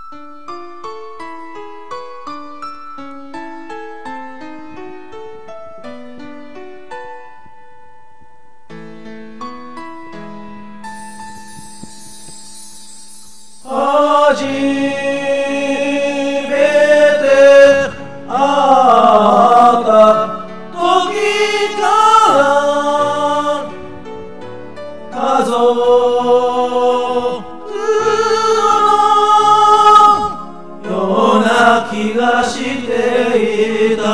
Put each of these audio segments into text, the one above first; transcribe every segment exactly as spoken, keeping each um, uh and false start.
初めて会った時から家族のような気がしていた。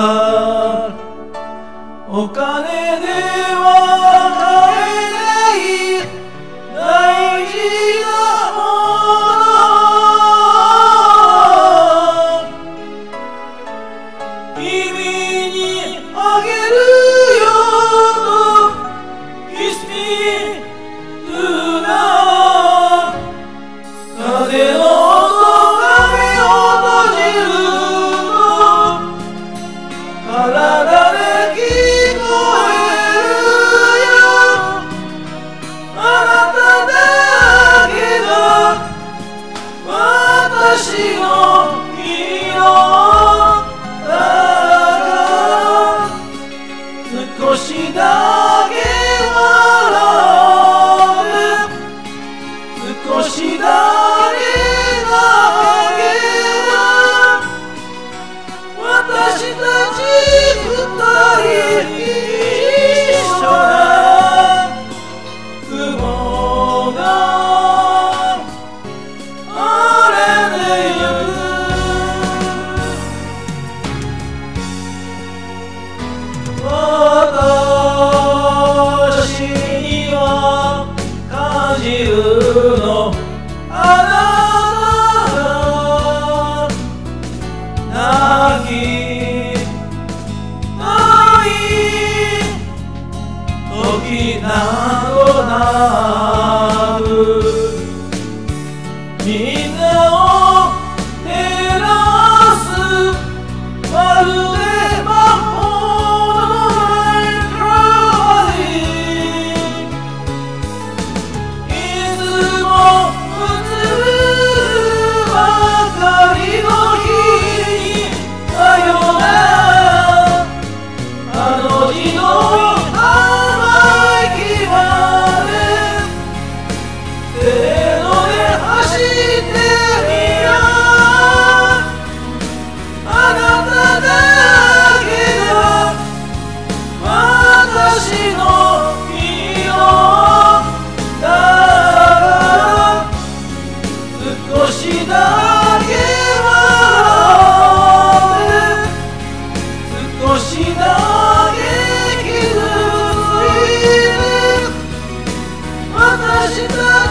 お金では買えない大事なもの、君にあげるよと Kiss me tonight。 風の音が目を閉じると体で聞こえるよ。あなただけが私のヒーローだから少しだけ笑って少しだけだけは私たち二人一緒だ。雲が晴れてゆく。私には感じるのあなたが泣きない時などなく、みんなを照らすまるで魔法の光。いつもうつむばかりの日にさよなら、あの日の甘い日までせーので走ってみよう。あなただけが私のヒーローだから少しだけ笑って少しだけ傷ついて私た